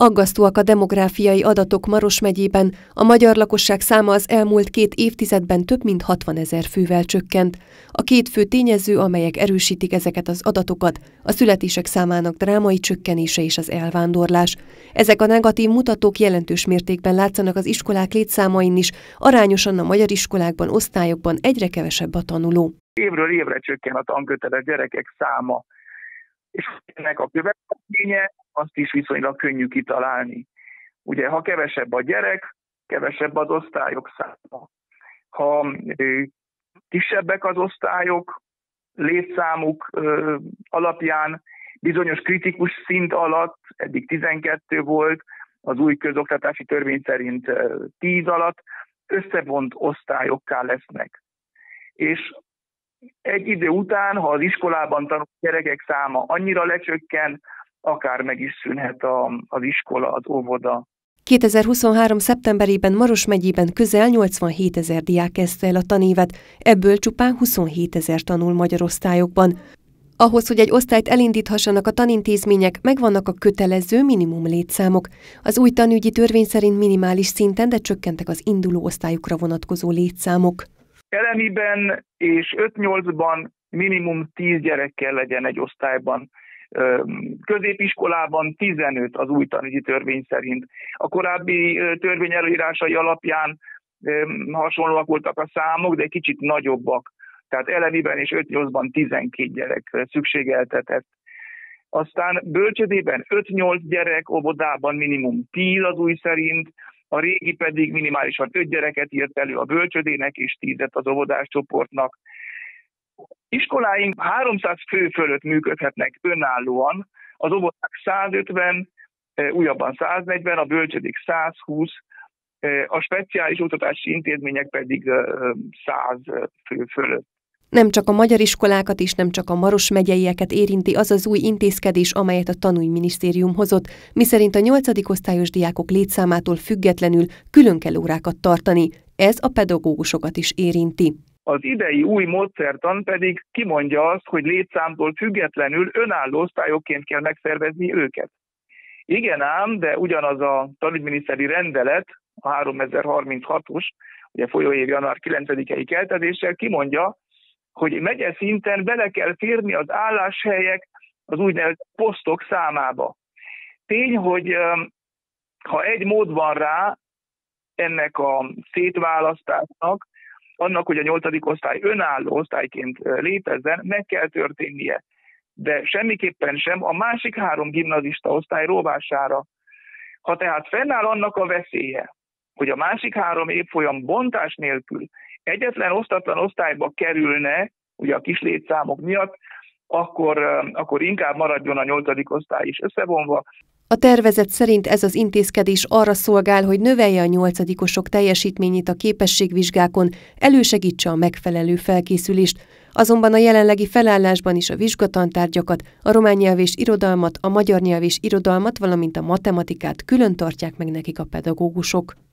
Aggasztóak a demográfiai adatok Maros megyében, a magyar lakosság száma az elmúlt 2 évtizedben több mint 60 000 fővel csökkent. A 2 fő tényező, amelyek erősítik ezeket az adatokat, a születések számának drámai csökkenése és az elvándorlás. Ezek a negatív mutatók jelentős mértékben látszanak az iskolák létszámain is, arányosan a magyar iskolákban, osztályokban egyre kevesebb a tanuló. Évről évre csökken a tanköteles gyerekek száma, és ennek a következménye azt is viszonylag könnyű kitalálni. Ugye, ha kevesebb a gyerek, kevesebb az osztályok száma. Ha kisebbek az osztályok, létszámuk alapján bizonyos kritikus szint alatt, eddig 12 volt, az új közoktatási törvény szerint 10 alatt, összevont osztályokká lesznek. És egy idő után, ha az iskolában tanuló gyerekek száma annyira lecsökken, akár meg is szűnhet az iskola, az óvoda. 2023. szeptemberében Maros megyében közel 87 000 diák kezdte el a tanévet, ebből csupán 27 000 tanul magyar osztályokban. Ahhoz, hogy egy osztályt elindíthassanak a tanintézmények, megvannak a kötelező minimum létszámok. Az új tanügyi törvény szerint minimális szinten, de csökkentek az induló osztályokra vonatkozó létszámok. Elemiben és 5-8-ban minimum 10 gyerek kell legyen egy osztályban. Középiskolában 15 az új tanügyi törvény szerint. A korábbi törvény előírásai alapján hasonlóak voltak a számok, de egy kicsit nagyobbak. Tehát elemiben és 5-8-ban 12 gyerek szükségeltetett. Aztán bölcsödében 5-8 gyerek, óvodában minimum 10 az új szerint, a régi pedig minimálisan 5 gyereket írt elő a bölcsödének és 10-et az óvodás csoportnak. Iskoláink 300 fő fölött működhetnek önállóan, az óvodák 150, újabban 140, a bölcsödék 120, a speciális oktatási intézmények pedig 100 fő fölött. Nem csak a magyar iskolákat és nem csak a Maros megyeieket érinti az az új intézkedés, amelyet a Tanügyminisztérium hozott, miszerint a 8. osztályos diákok létszámától függetlenül külön kell órákat tartani. Ez a pedagógusokat is érinti. Az idei új módszertan pedig kimondja azt, hogy létszámtól függetlenül önálló osztályokként kell megszervezni őket. Igen ám, de ugyanaz a tanügyminiszteri rendelet, a 3036-os, ugye folyóév január 9-i keltezéssel kimondja, hogy megye szinten bele kell férni az álláshelyek, az úgynevezett posztok számába. Tény, hogy ha egy mód van rá ennek a szétválasztásnak, annak, hogy a 8. osztály önálló osztályként létezzen, meg kell történnie. De semmiképpen sem a másik 3 gimnazista osztály rovására. Ha tehát fennáll annak a veszélye, hogy a másik 3 évfolyam bontás nélkül egyetlen osztatlan osztályba kerülne, ugye a kis létszámok miatt, akkor inkább maradjon a 8. osztály is összevonva. A tervezet szerint ez az intézkedés arra szolgál, hogy növelje a 8-osok teljesítményét a képességvizsgákon, elősegítse a megfelelő felkészülést, azonban a jelenlegi felállásban is a vizsgatantárgyakat, a román nyelv és irodalmat, a magyar nyelv és irodalmat, valamint a matematikát külön tartják meg nekik a pedagógusok.